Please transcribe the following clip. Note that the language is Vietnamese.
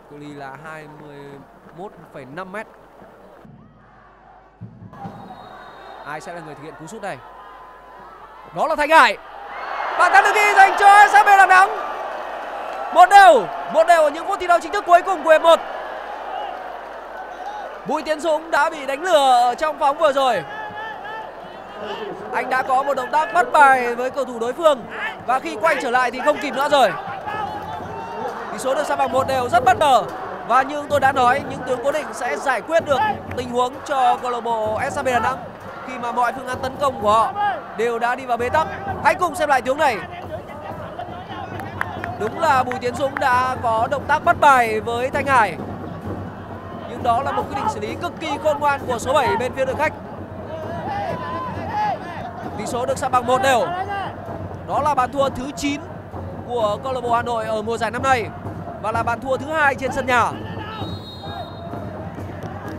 Cự ly là 21,5 m. Ai sẽ là người thực hiện cú sút này? Đó là Thanh Hải. Bàn thắng được ghi dành cho SHB Đà Nẵng. 1-1 ở những phút thi đấu chính thức cuối cùng của hiệp 1. Bùi Tiến Dũng đã bị đánh lừa ở trong phóng vừa rồi. Anh đã có một động tác bắt bài với cầu thủ đối phương và khi quay trở lại thì không kịp nữa rồi. Tỷ số được san bằng 1-1 rất bất ngờ. Và như tôi đã nói, những tướng cố định sẽ giải quyết được tình huống cho câu lạc bộ SHB Đà Nẵng khi mà mọi phương án tấn công của họ đều đã đi vào bế tắc. Hãy cùng xem lại tiếng này. Đúng là Bùi Tiến Dũng đã có động tác bắt bài với Thanh Hải, nhưng đó là một quyết định xử lý cực kỳ khôn ngoan của số 7 bên phía đội khách. Tỷ số được san bằng 1-1. Đó là bàn thua thứ 9 của câu lạc bộ Hà Nội ở mùa giải năm nay và là bàn thua thứ 2 trên sân nhà.